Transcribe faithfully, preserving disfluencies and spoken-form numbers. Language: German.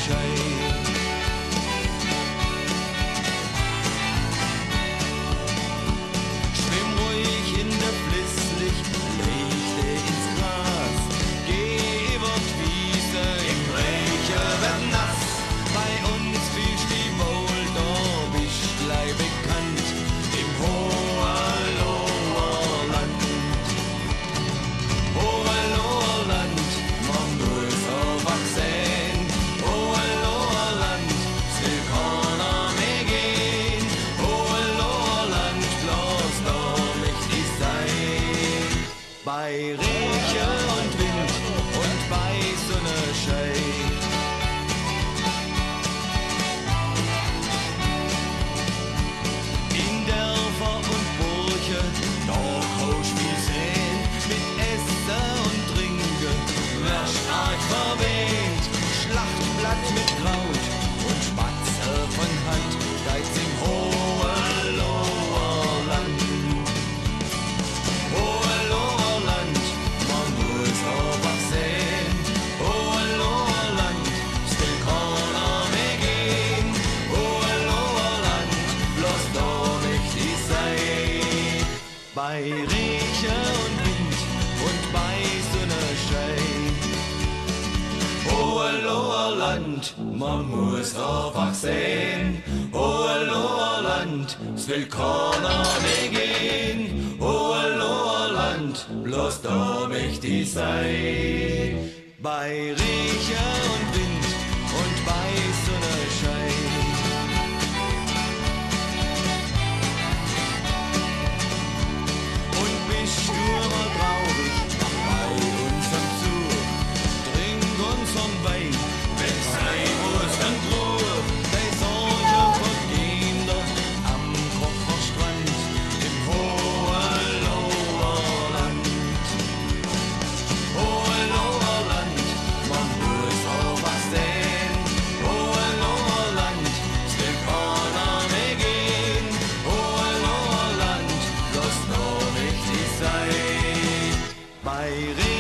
scheint. Schwimm ruhig in der Flisslicht, leg dich ins Gras, geh über die Wiese, im Regen wird nass. Bei uns fühlst du dich wohl, da bist du gleich bekannt, im Hohenloherland. Hohenloherland, man muss einfach sehen. Hohenloherland, es will keiner mehr gehen. Hohenloherland, bloß da möchte ich sein. Bei Regen und Wind und bei Sonnenschein. In Dörfer und Burgen, da kannst du sehen, mit Essen und Trinken wirst arg verwehnt. Schlachtblatt mit Kraut und Spatzel von Hand, geht's im Hohenloherland. Hohenloherland, man muss einfach sehen. Hohenloherland, es will keiner mehr gehen. Hohenloherland, bloß da möchte ich sein. Bei Regen und Wind und bei Sonnenschein. Hohenloherland, man muss einfach sehen. Hohenloherland, es will keiner mehr gehen. Hohenloherland, bloß da möchte ich sein. Bei Regen und Wind und bei Sonnenschein. Und bist du immer traurig bei unserem Zug, trink unseren Wein, wenn sein muss, dann Ruhe. Die Sorge vergehen doch am Kocherstrand im Hohenloherland. Hohenloherland, man muss einfach sehen. Hohenloherland, es will keiner mehr gehen. Hohenloherland, bloß da möchte ich sein. Bei